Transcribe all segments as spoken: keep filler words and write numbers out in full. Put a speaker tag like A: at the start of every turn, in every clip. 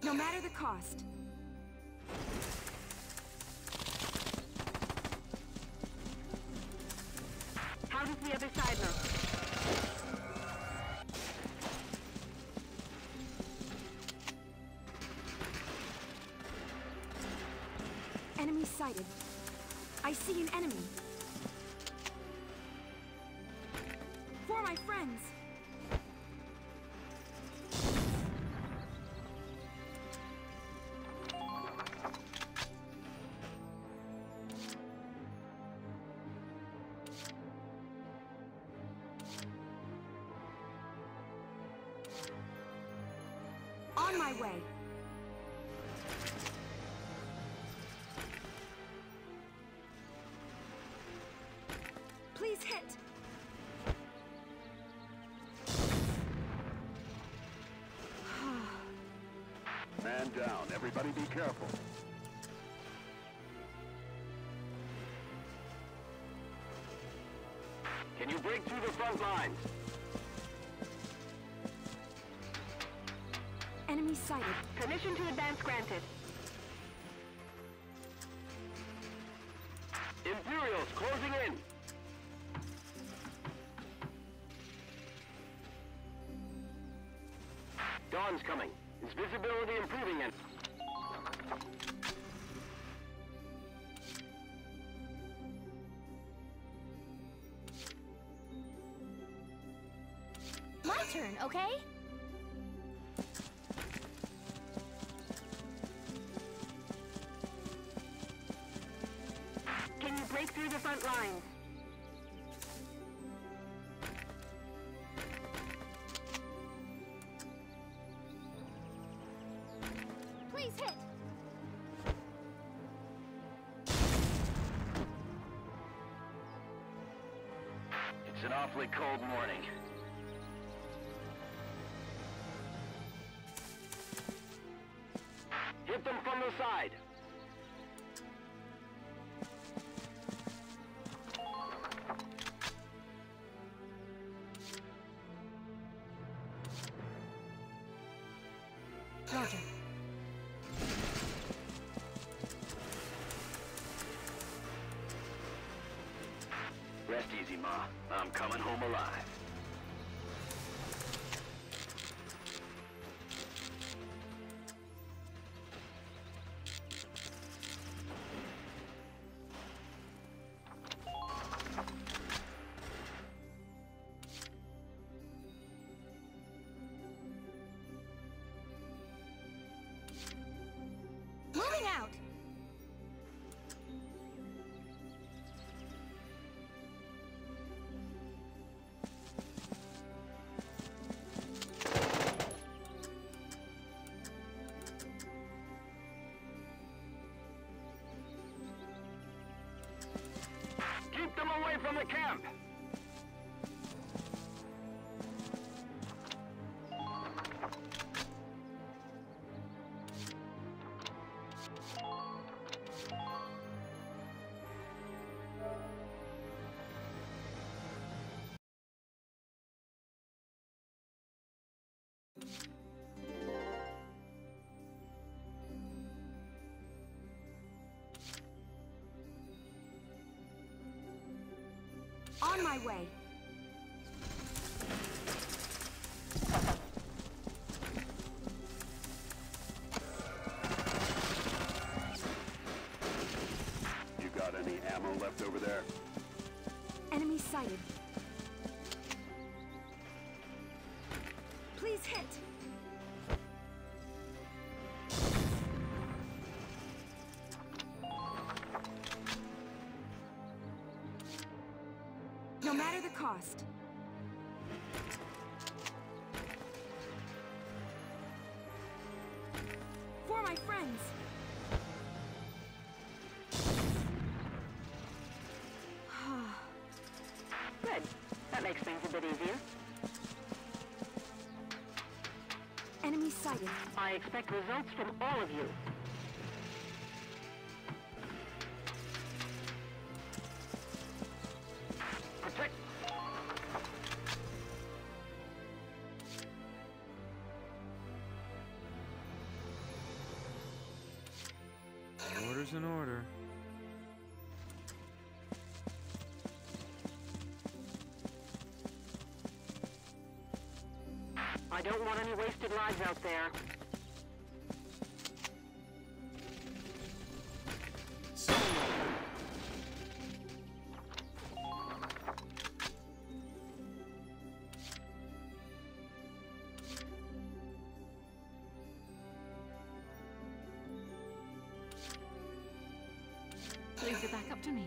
A: No matter the cost.
B: How does the other side look?
A: Enemy sighted. I see an enemy. For my friends! On my way. Please hit.
C: Man down. Everybody be careful. Can you break through the front lines?
A: Enemy sighted.
B: Permission to advance granted.
C: Imperials closing in. Dawn's coming. Is visibility improving and...
A: My turn, okay?
B: Can you break through the front lines?
A: Please hit!
C: It's an awfully cold morning. Hit them from the side.
A: Roger.
C: Rest easy, Ma. I'm coming home alive.
A: Moving out!
C: Keep them away from the camp!
A: On my way.
C: You got any ammo left over there?
A: Enemy sighted. Please hit. No matter the cost. For my friends.
B: Good. That makes things a bit easier.
A: Enemy sighted.
B: I expect results from all of you.
C: Protect!
D: Order's an order.
B: I don't want any wasted lives out there.
A: Leave it back up to me.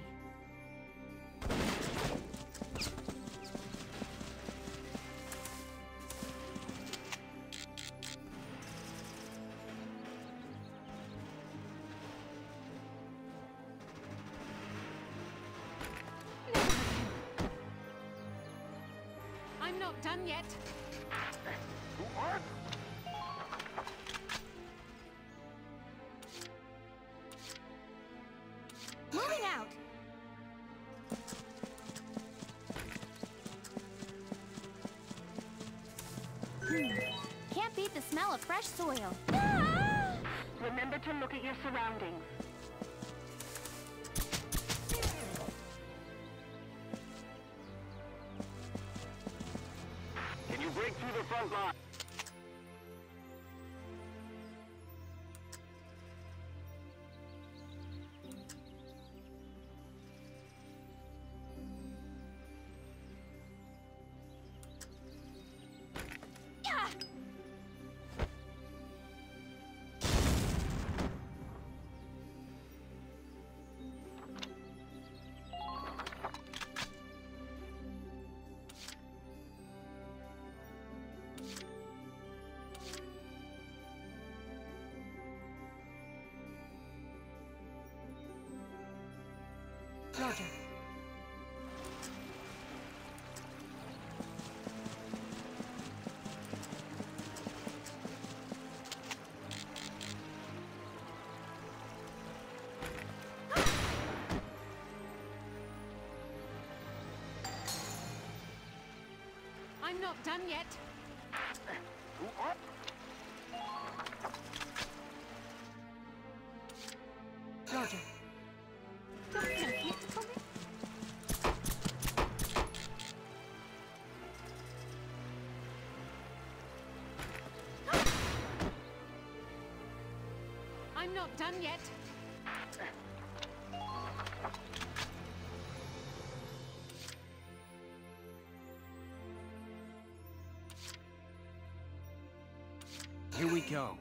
A: I'm not done yet.
C: What?
A: Moving out. Hmm. Can't beat the smell of fresh soil. Ah!
B: Remember to look at your surroundings.
C: Can you break through the front line?
A: Yeah! Roger. I'm not done yet.
C: What?
A: Roger. Don't make it for me. I'm not done yet.
D: Here we go.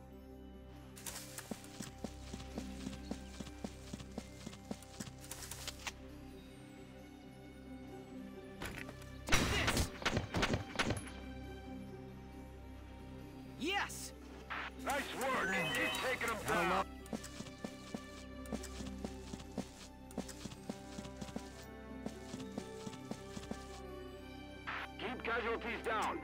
D: Take this! Yes!
C: Nice work. Keep taking them down. Keep casualties down.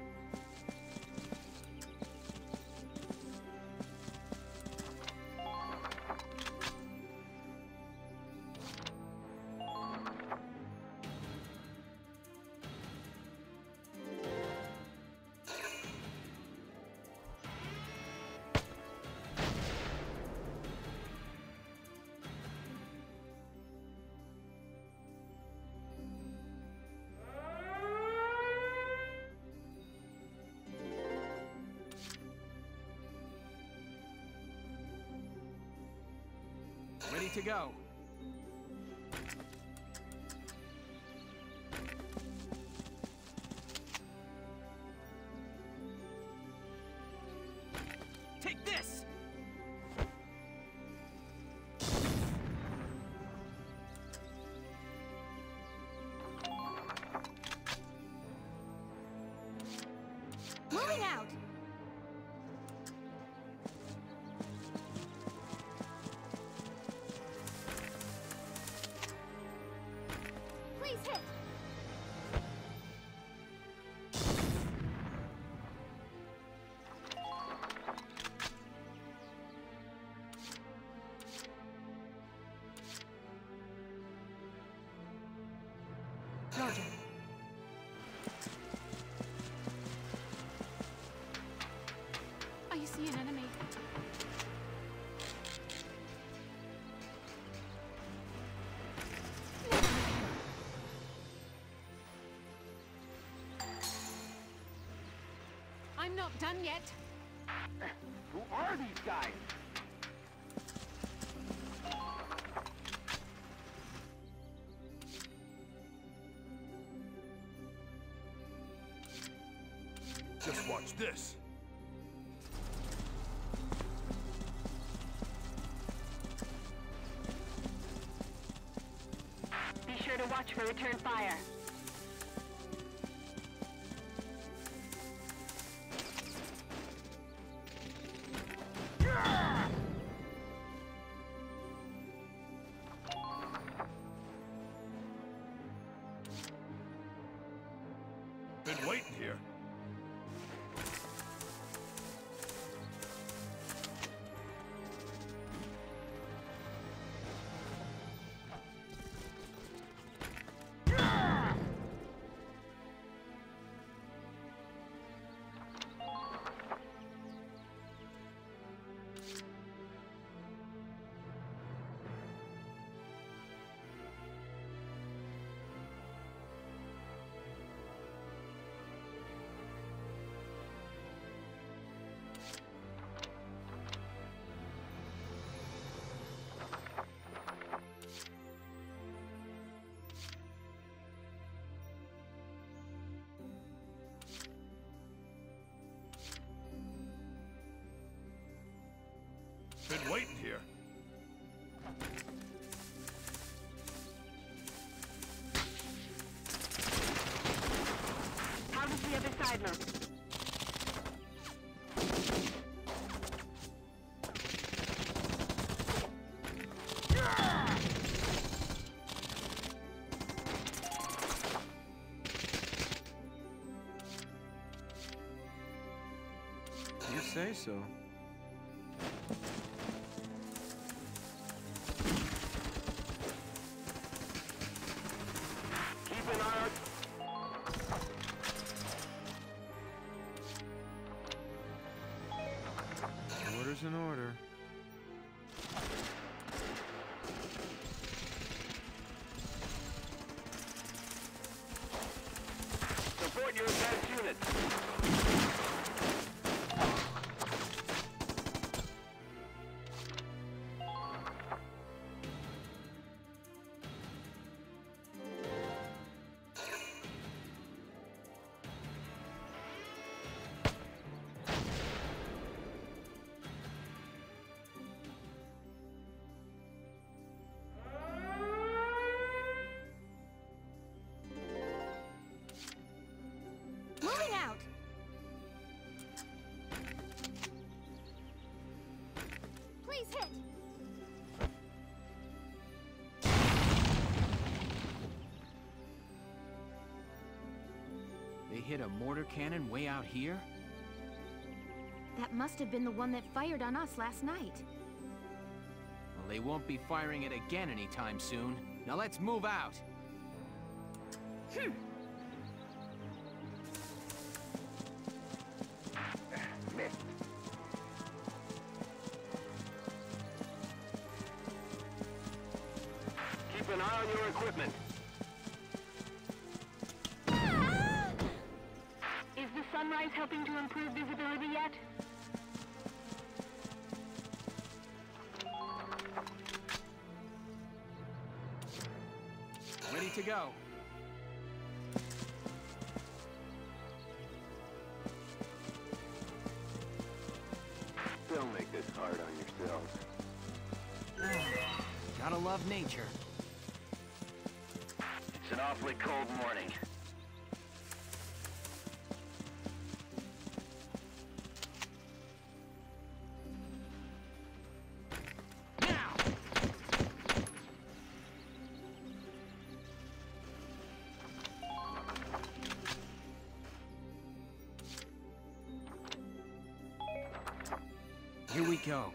D: Ready to go. Take this!
A: Moving out. Please hit. Roger. I see an enemy.
E: I'm not done yet.
C: Who are these guys?
F: Just watch this.
B: Be sure to watch for return fire.
F: Been waiting here. Been waiting here.
B: How does the other side look?
D: You say so.
C: Keep an eye out.
D: Order's an order.
C: Support your advanced units.
A: Moving out. Please hit.
D: They hit a mortar cannon way out here?
A: That must have been the one that fired on us last night.
D: Well, they won't be firing it again anytime soon. Now let's move out.
A: Hmm.
C: Missed. Keep an eye on your equipment.
A: Ah!
B: Is the sunrise helping to improve visibility yet?
D: Ready to go.
C: Don't make this hard on yourselves.
D: Gotta love nature.
C: It's an awfully cold morning.
D: Now! Here we go.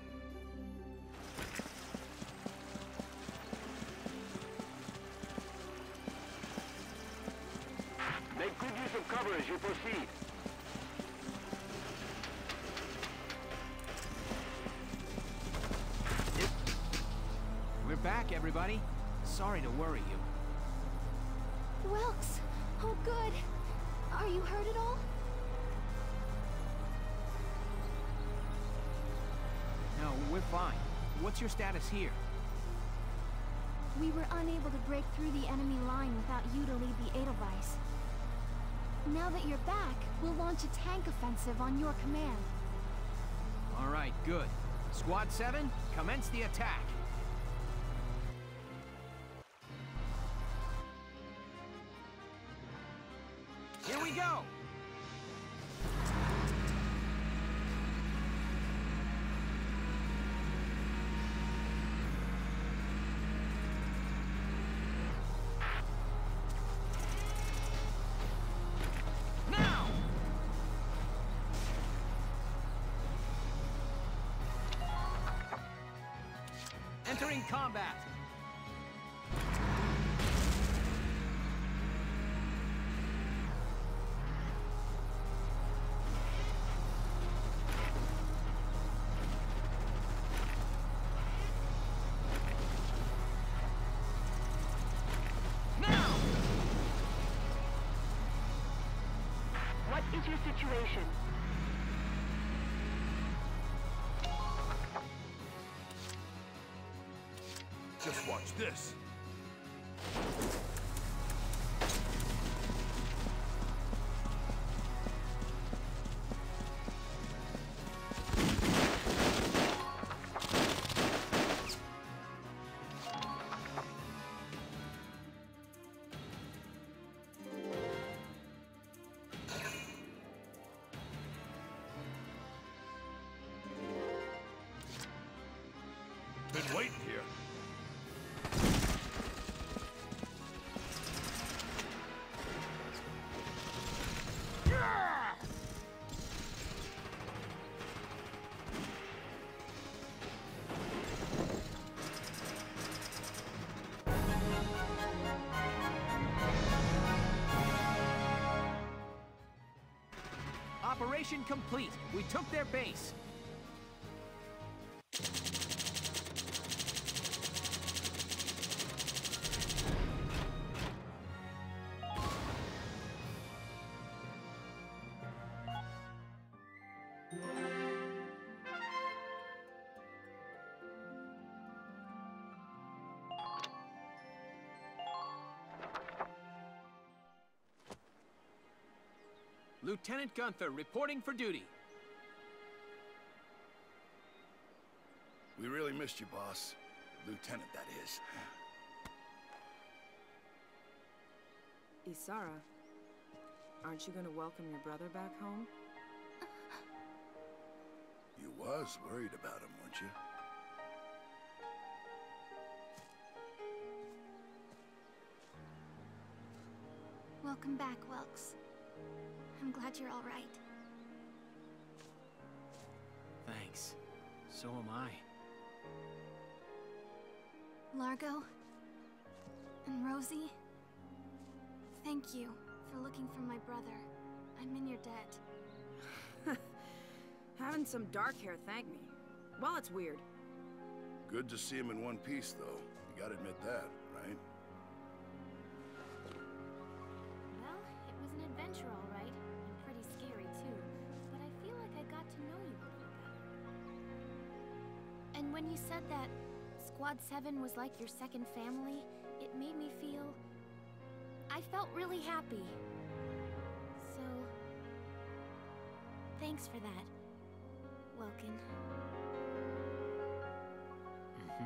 C: Make good use of cover as you proceed.
D: We're back, everybody. Sorry to worry you.
A: Wilkes. Oh, good. Are you hurt at all?
D: fine. What's your status here?
A: We were unable to break through the enemy line without you to lead the Edelweiss. Now that you're back, we'll launch a tank offensive on your command.
D: All right, good. Squad seven, commence the attack. Here we go! Now! Entering combat. Now!
B: What is your situation?
F: Just watch this. Been waiting here.
D: Operation complete. We took their base. Lieutenant Gunther reporting for duty.
F: We really missed you, boss. Lieutenant, that is.
E: Isara, aren't you gonna welcome your brother back home?
F: You was worried about him, weren't you?
A: Welcome back, Welks. I'm glad you're all right.
D: Thanks. So am I.
A: Largo and Rosie, thank you for looking for my brother. I'm in your debt.
E: Having some dark hair thank me. Well, it's weird.
F: Good to see him in one piece, though. You gotta admit that, right?
A: Well, it was an adventure, all right. And pretty scary, too. But I feel like I got to know you a little better. And when you said that Squad seven was like your second family, it made me feel... I felt really happy. So... thanks for that, Welkin.
D: Mm-hmm.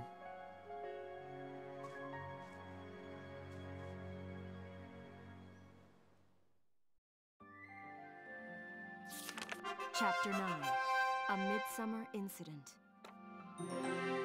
E: Chapter nine. A Midsummer Incident.